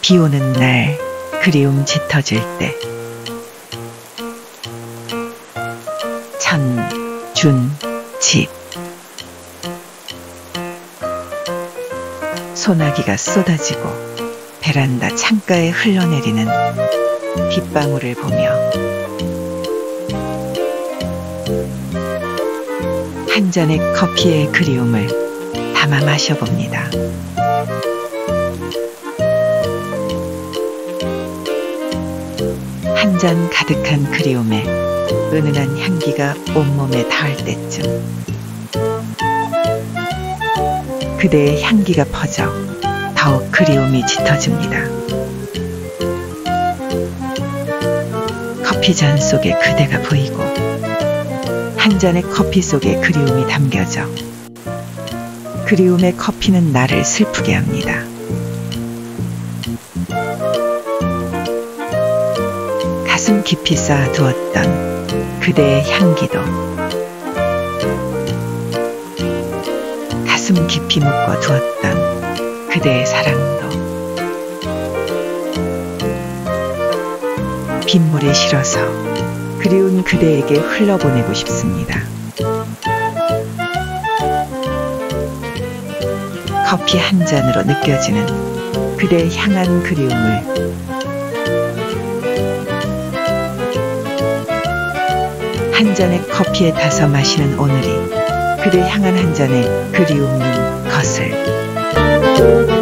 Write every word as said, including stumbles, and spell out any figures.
비 오는 날 그리움 짙어질 때 천, 준, 집 소나기가 쏟아지고 베란다 창가에 흘러내리는 빗방울을 보며 한 잔의 커피의 그리움을 담아 마셔봅니다. 한 잔 가득한 그리움에 은은한 향기가 온몸에 닿을 때쯤 그대의 향기가 퍼져 더욱 그리움이 짙어집니다. 커피잔 속에 그대가 보이고 한 잔의 커피 속에 그리움이 담겨져 그리움의 커피는 나를 슬프게 합니다. 가슴 깊이 쌓아두었던 그대의 향기도 가슴 깊이 묶어두었던 그대의 사랑도 빗물에 실어서 그리운 그대에게 흘러보내고 싶습니다. 커피 한 잔으로 느껴지는 그대의 향한 그리움을 한 잔의 커피에 타서 마시는 오늘이 그대 향한 한 잔의 그리움 것을